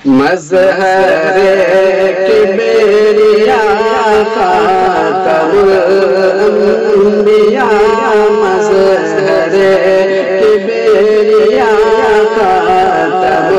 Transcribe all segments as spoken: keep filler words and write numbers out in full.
مظہر کبریا خاتم الانبیاء مظہر کبریا خاتم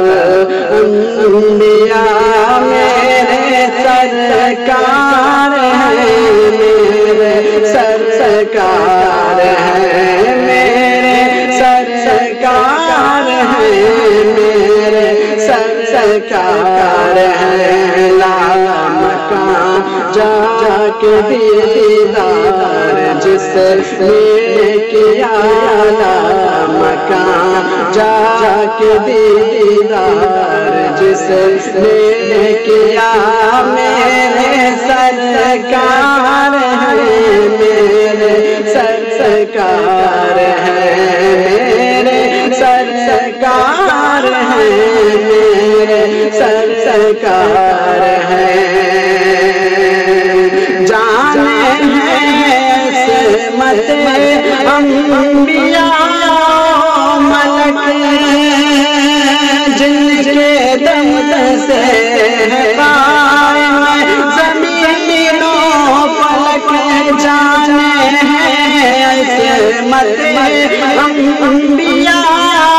الانبیاء میرے سرکار ہیں میرے سرکار ہیں میرے سرکار ہیں میرے سرکار ہیں لالا مکان جا کے دیدار جس نے کیا لالا مکان جا کے دیدار جس نے کیا میرے سرکار ہیں میرے سرکار ہیں میرے سرکار ہیں میرے سرکار ہیں جانے ہیں عصمت انبیاء ملک جن کے دم سے قائم زمین و فلک جانے ہیں عصمت انبیاء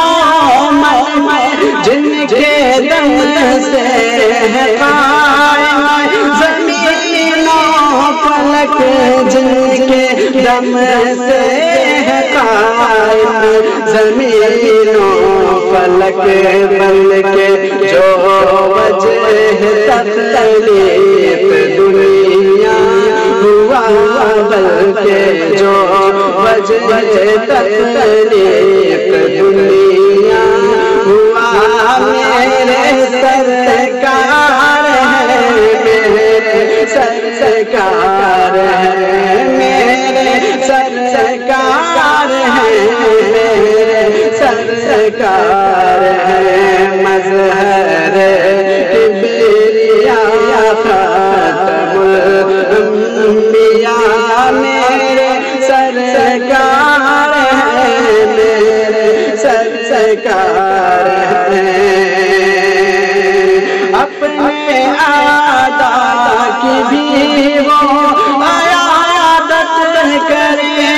جن کے دم سے قائم زمین و فلک جن کے دم سے قائم زمین و فلک بن کے جو وجہ تکلیف دنیا ہوا بلکہ جو وجہ تکلیف دنیا ہوا میرے سرکار ہیں میرے سرکار ہیں میرے سرکار ہیں میرے سرکار ہیں مظہر کبریا خاتم الانبیاء میرے سرکار ہیں میرے سرکار ہیں اپنے آدھا کی بھی وہ عیادت کریں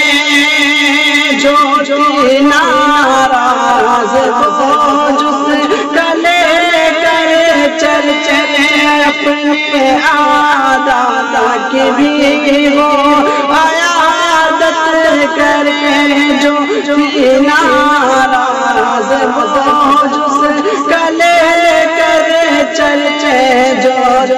جو کی ناراض ہو جس گلے کر چل چلے اپنے آدھا کی بھی وہ عیادت کریں جو کی ناراض ہو جس گلے کر چل چلے جو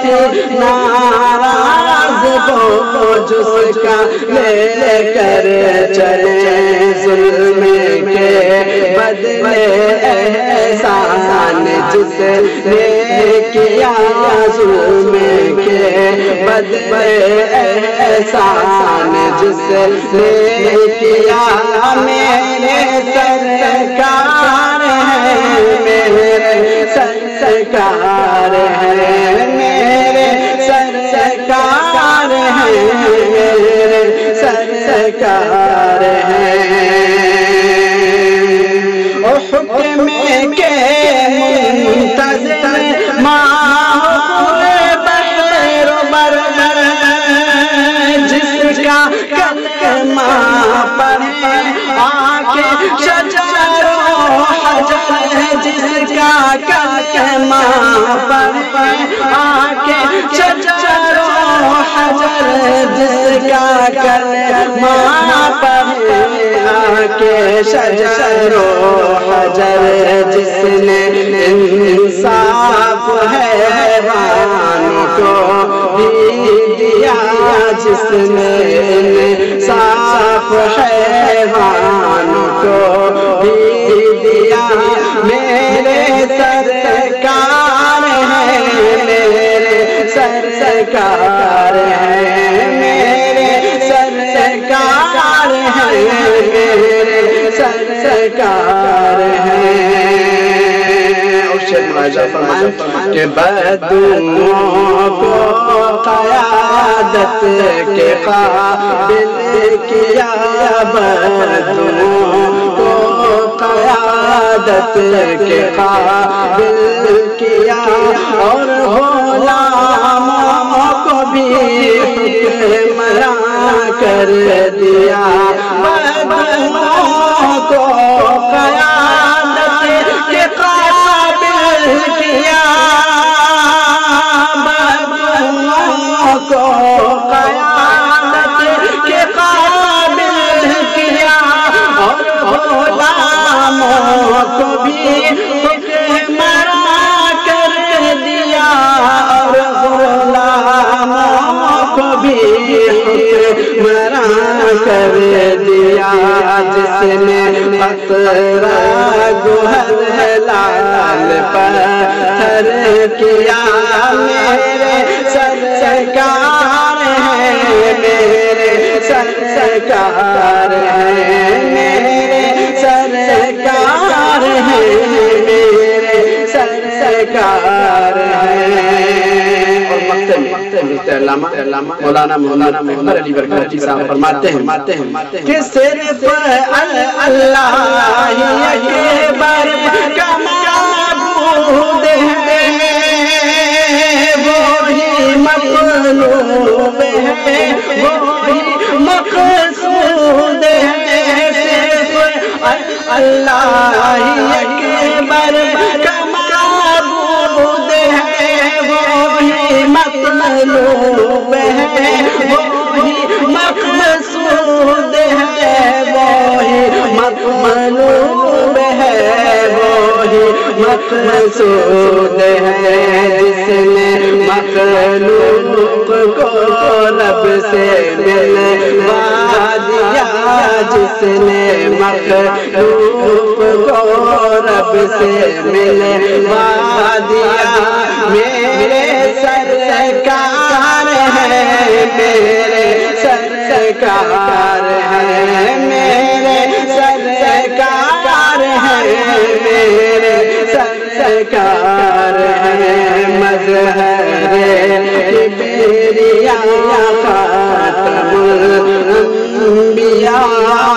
ناراض ہو جس کا لے کر چلے ظلم کے بدلے احسان جس نے کیا ظلم کے بدلے احسان جس نے کیا میرے سرکار ہیں میرے سرکار ہیں میرے سرکار ہیں میرے سرکار ہیں حکم کے منتظر ماں بحر و بر جس کا کلمہ پڑھے آکے شجر و حجر جس کا کلمہ پڑھے آکے شجر و حجر جس کا کلمہ پڑھے آکے شجر و حجر جس نے انصاف حیوانوں کو بھی دیا جس نے انصاف حیوانوں کو بھی دیا میرے سرکار ہیں میرے سرکار ہیں میرے سرکار ہیں میرے سرکار ہیں کہ بدوؤں کو قیادت کے قابل کیا بدوؤں کو قیادت قیادت کے قابل کیا اور غلاموں کو بھی حکمراں کر دیا بدوؤں کو قیادت کے قابل کیا بدوؤں کو قیادت کے قابل کیا اور غلاموں کو بھی حکمراں کر دیا اور غلاموں کو بھی حکمراں کر دیا جس نے پتھرا گوہر لال پتھر کیا میرے سرکار ہے میرے سرکار ہے میرے سرکار ہے میرے سرکار ہے اور مقتل علامہ مولانا مولانا محمد علی برکاتی صاحب فرماتے ہیں کہ صرف اللہ کے بر کا معبود ہے وہی مطلوب ہے وہی مقصود ہے صرف اللہ کے بر کا معبود ہے وہی مطلوب ہے وہی مقصود ہے وہی مطلوب ہے وہی مقصود ہے جس نے مخلوق کو رب سے ملوا دیا جس نے مخلوق کو رب سے ملوا دیا میرے سرکار ہے میرے سرکار ہے میرے سرکار ہے میرے سرکار ہے مظہر کبریاء خاتم الانبیاء